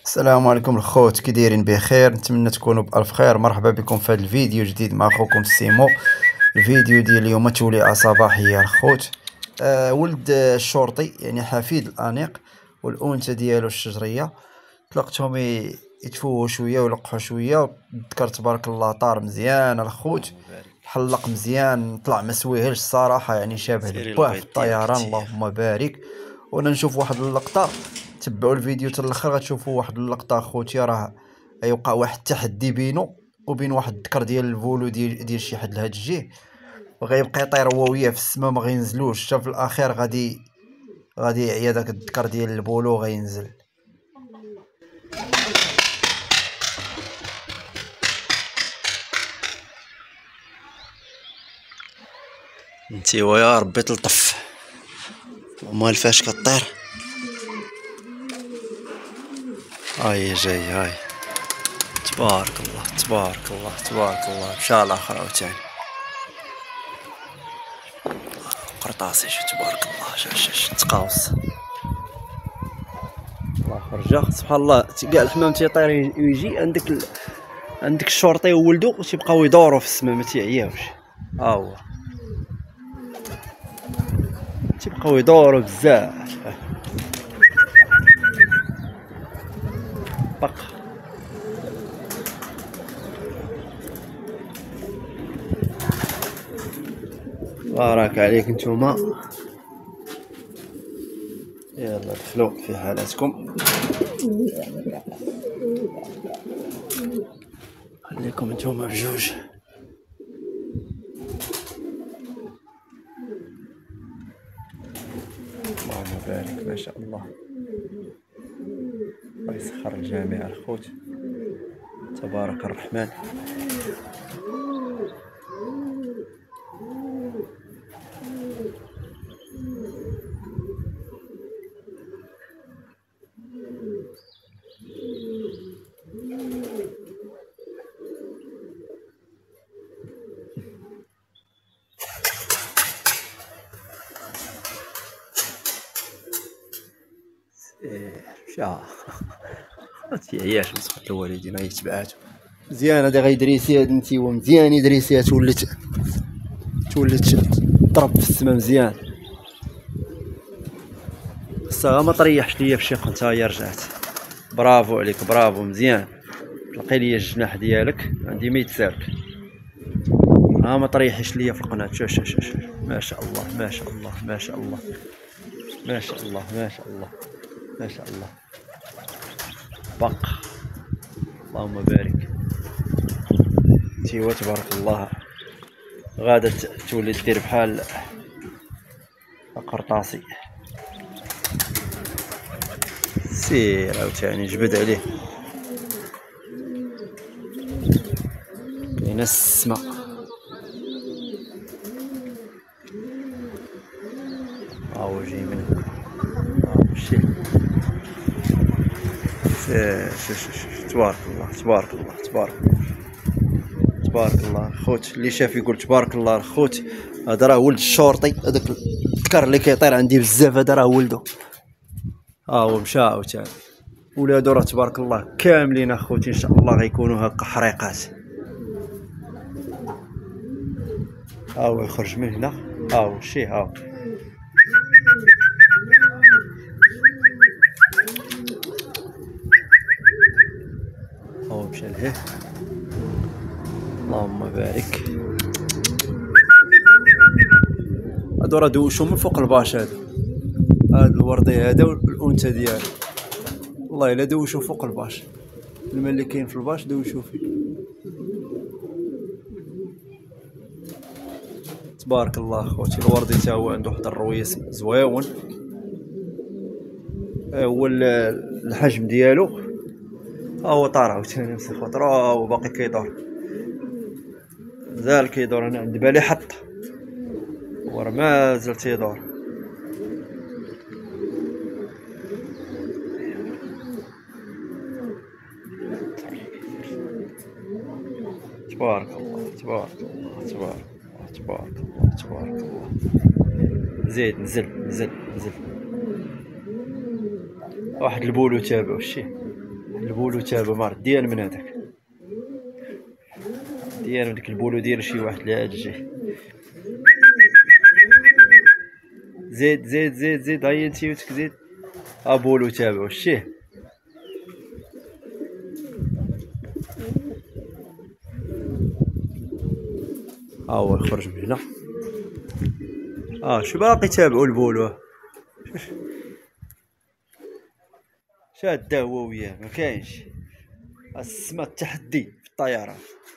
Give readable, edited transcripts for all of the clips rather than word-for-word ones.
السلام عليكم الخوت، كي دايرين؟ بخير، نتمنى تكونوا بالف خير. مرحبا بكم في هذا الفيديو جديد مع اخوكم سيمو. الفيديو ديال اليوم توليعه صباحيه الخوت. ولد الشرطي يعني حفيد الانيق والانثى ديالو الشجريه، طلقتهم يتفوهوا شويه ويلقحوا شويه. الذكر تبارك الله طار مزيان الخوت، حلق مزيان، طلع ما سويهلش الصراحه، يعني شابه لباه في الطيران، اللهم بارك. وانا نشوف واحد اللقطه، تبعوا الفيديو حتى الاخر غتشوفوا واحد اللقطه خوتي، راه غيوقع واحد التحدي بينه وبين واحد الذكر ديال الفولو ديال شي حد لهاد الجهه، وغيبقى يطير هو وياه في السماء ما غينزلوش، حتى في الاخير غادي يعيا داك الذكر ديال البولو غينزل. انتي ويا ربي تلطف ومال فاش كطير. هاي جاي، هاي تبارك الله تبارك الله تبارك الله. مشى على الاخر عاوتاني قرطاسي، شو تبارك الله. شاش تقاوص الله خرجا. سبحان الله، كاع الحمام تيطير يجي عندك الشرطي وولدو تيبقاو يدوروا في السما ما تيعياوش. ها هو تيبقاو يدوروا بزاف. بق بارك عليك نتوما، يلا دخلوا في حالاتكم، خليكم نتوما بجوج. اللهم بارك، ما شاء الله، الله يسخر الجميع الخوت، تبارك الرحمن. مشى متيعياش مسخط الوالدين، غير تبعاتو مزيان. هذا غيدريسي، هاد نتيوا مزيان يدريسيات، ولات تضرب في السما مزيان. خصها ما طريحش ليا في شي قنت. ها هي رجعت، برافو عليك، برافو مزيان. طلقي ليا الجناح ديالك، عندي ما يتسالك. ها ما طريحش ليا في القناه. شوف شوف شوف، ما شاء الله ما شاء الله ما شاء الله ما شاء الله ما شاء الله ما شاء الله. بق، اللهم بارك. تيوا تبارك الله، غادا تولي دير بحال قرطاسي. سير عاوتاني جبد عليه، كاينه السما. هاهو جاي منه، هاهو مشي. تبارك الله تبارك الله تبارك الله تبارك الله. خوت اللي شاف يقول تبارك الله الخوت. هذا راه ولد الشرطي، هذاك الذكر اللي كيطير عندي بزاف، هذا راه ولدو. ها هو مشى عاوتاني. ولادو راه تبارك الله كاملين اخوتي، ان شاء الله غيكونوا هكا حريقات. ها هو يخرج من هنا، ها هو شي، ها هو هو مشى لهيه. اللهم بارك. هادو راه دوشو من فوق الباش، هاد الوردي هذا والانثى ديالو، والله الا دوشو فوق الباش. الماء اللي كاين في الباش دوشو فيه. تبارك الله خوتي. الوردي تا هو عنده واحد الرويس زويون، هو الحجم ديالو. ها هو طار عاوتاني مسخ خطره وباقي كيدور، مازال كيدور. انا عند بالي حط، هو راه مازال تيدور. تبارك الله تبارك الله تبارك الله تبارك الله تبارك الله. زيد، نزل. واحد البولو تابعو، شتي البولو تابع مار ديال من هذاك، ديال من ديك البولو ديال شي واحد لهاد الجهه. زيد زيد زيد زيد، هاي نسيوتك زيد. بولو تابع شتيه. هو يخرج من هنا. شو باقي تابعوا البولو، شاده هو وياه ما كاينش. السما التحدي في الطيران.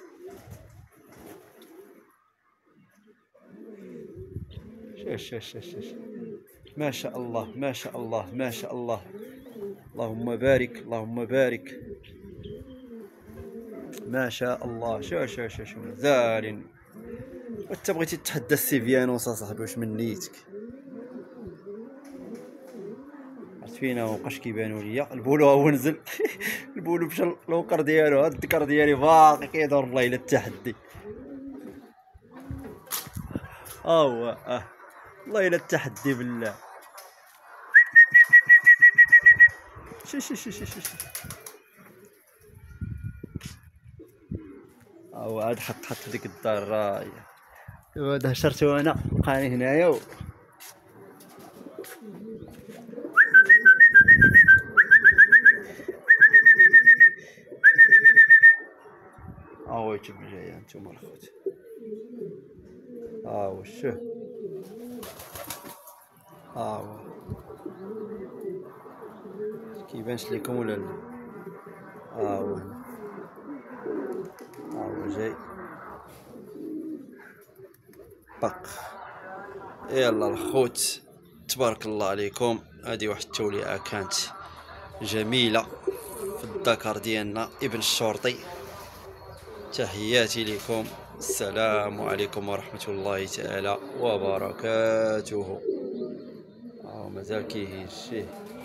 شاش ما شاء الله ما شاء الله ما شاء الله، اللهم بارك اللهم بارك، ما شاء الله. شو مازال. وانت بغيتي تتحدى السيفيانوس اصاحبي، واش من نيتك؟ عرفت فينا مابقاش كيبانوا ليا. البولو هو نزل. البولو مشى للوكر ديالو. هاد الذكر ديالي باقي كيدور والله الا التحدي. هو والله الا التحدي بالله. شي هو عاد حط ديك الدرايه. هذا هشرتو انا بقاني هنايا. هو يتم جايه نتوما الخوت. هو شوف. هو كيبانش ليكم ولا لا؟ هو هنا. هو جاي بق. يلا الخوت تبارك الله عليكم. هذه واحد التوليعه كانت جميله في الذكر ديالنا ابن الشرطي. تحياتي لكم، السلام عليكم ورحمه الله تعالى وبركاته. مازال كيهز شيه.